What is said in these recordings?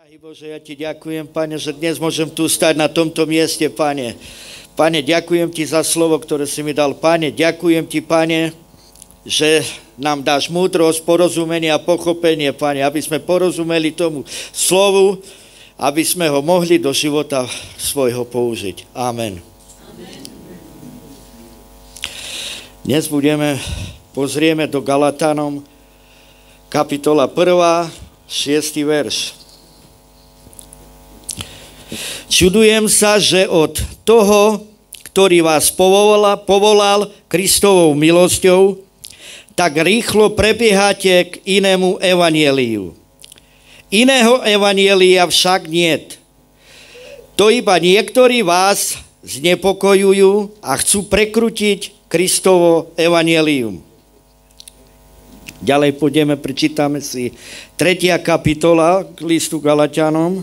Drahý Bože, ja Ti ďakujem, Pane, že dnes môžem tu stať na tomto mieste, Pane. Pane, ďakujem Ti za slovo, ktoré si mi dal, Pane. Ďakujem Ti, Pane, že nám dáš múdrosť, porozumenie a pochopenie, Pane, aby sme porozumeli tomu slovu, aby sme ho mohli do života svojho použiť. Amen. Dnes pozrieme do Galatanom, kapitola 1, 6. verš. Čudujem sa, že od toho, ktorý vás povolal Kristovou milosťou, tak rýchlo prebiehate k inému evanjeliu. Iného evanjelia však niet. To iba niektorí vás znepokojujú a chcú prekrútiť Kristovo evanjelium. Ďalej pôjdeme, prečítame si 3. kapitola listu Galatianom,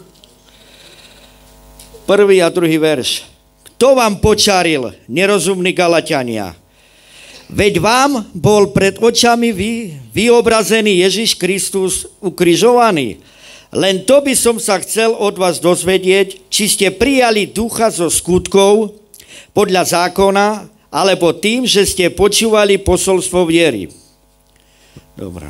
1. a 2. verš. Kto vám počaril, nerozumní Galatiania? Veď vám bol pred očami vyobrazený Ježiš Kristus ukrižovaný. Len to by som sa chcel od vás dozvedieť, či ste prijali ducha zo skutkov podľa zákona, alebo tým, že ste počúvali posolstvo viery. Dobre.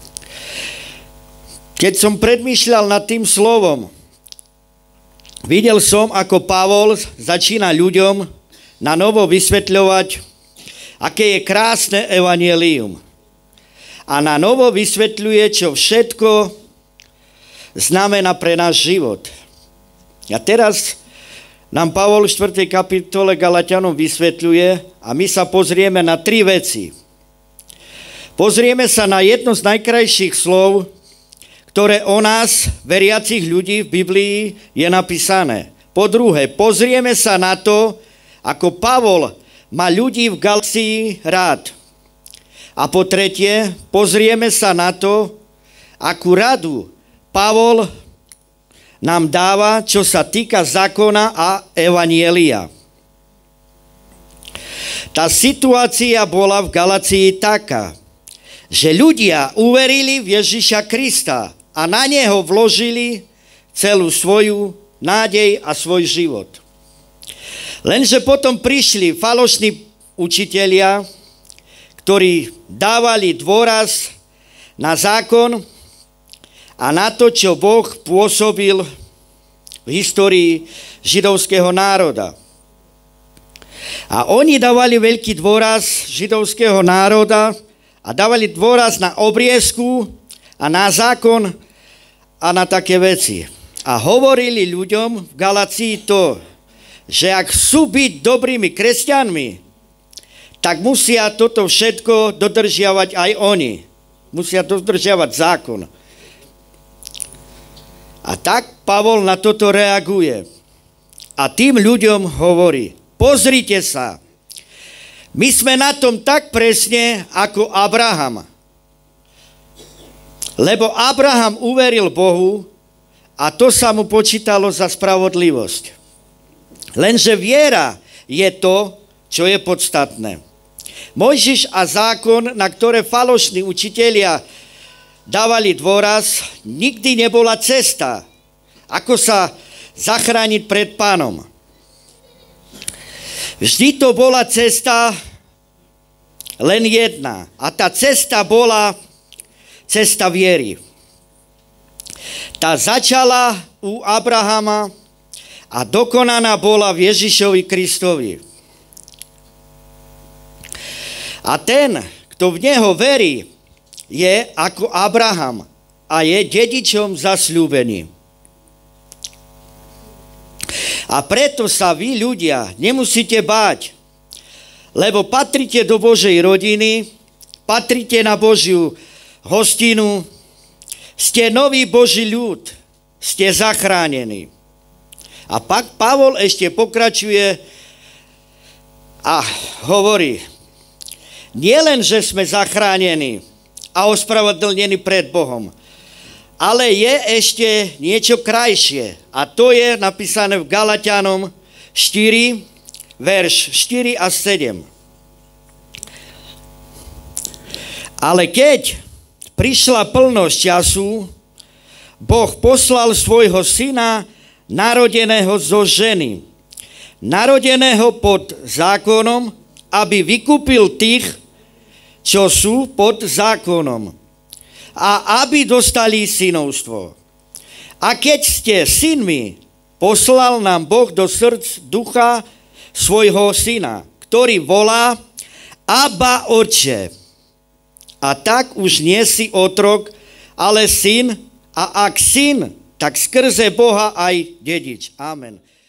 Keď som predmýšľal nad tým slovom, videl som, ako Pavol začína ľuďom na novo vysvetľovať, aké je krásne evanjelium. A na novo vysvetľuje, čo všetko znamená pre náš život. A teraz nám Pavol v 4. kapitole Galatianom vysvetľuje a my sa pozrieme na 3 veci. Pozrieme sa na jedno z najkrajších slov, ktoré o nás, veriacich ľudí v Biblii, je napísané. Po druhé, pozrieme sa na to, ako Pavol má ľudí v Galácii rád. A po tretie, pozrieme sa na to, akú radu Pavol nám dáva, čo sa týka zákona a evanjelia. Tá situácia bola v Galácii taká, že ľudia uverili v Ježiša Krista a na neho vložili celú svoju nádej a svoj život. Lenže potom prišli falošní učitelia, ktorí dávali dôraz na zákon a na to, čo Boh pôsobil v histórii židovského národa. A oni dávali veľký dôraz židovského národa a dávali dôraz na obriezku a na zákon a na také veci. A hovorili ľuďom v Galácii to, že ak chcú byť dobrými kresťanmi, tak musia toto všetko dodržiavať aj oni. Musia dodržiavať zákon. A tak Pavol na toto reaguje. A tým ľuďom hovorí, pozrite sa, my sme na tom tak presne ako Abraham. Lebo Abraham uveril Bohu a to sa mu počítalo za spravodlivosť. Lenže viera je to, čo je podstatné. Mojžiš a zákon, na ktoré falošní učitelia dávali dôraz, nikdy nebola cesta, ako sa zachrániť pred Pánom. Vždy to bola cesta len jedna. A tá cesta bola cesta viery. Tá začala u Abrahama a dokonaná bola v Ježišovi Kristovi. A ten, kto v neho verí, je ako Abraham a je dedičom zasľúbený. A preto sa vy, ľudia, nemusíte báť, lebo patrite do Božej rodiny, patrite na Božiu hostinu, ste nový Boží ľud, ste zachránení. A pak Pavol ešte pokračuje a hovorí, nielen, že sme zachránení a ospravedlnení pred Bohom, ale je ešte niečo krajšie. A to je napísané v Galatianom 4, verš 4 a 7. Ale keď prišla plnosť času, Boh poslal svojho syna, narodeného zo ženy, narodeného pod zákonom, aby vykúpil tých, čo sú pod zákonom, a aby dostali synovstvo. A keď ste synmi, poslal nám Boh do srdc ducha svojho syna, ktorý volá Abba, Otče. A tak už nie si otrok, ale syn, a ak syn, tak skrze Boha aj dedič. Amen.